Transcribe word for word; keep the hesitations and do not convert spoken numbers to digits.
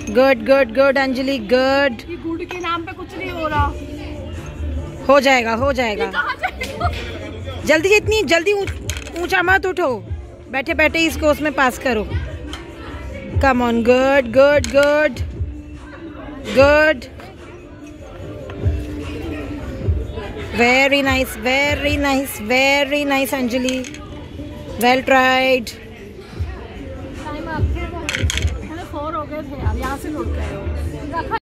Good good good Anjali, good. Good के नाम पे कुछ नहीं हो रहा। हो जाएगा हो जाएगा। जल्दी, इतनी जल्दी ऊंचा मत उठो, बैठे बैठे इसको उसमें पास करो। Come on, good good good good, very nice very nice very nice Anjali, well tried. Time आपके फोर हो गए थे यार, यहाँ से लौट गए हो।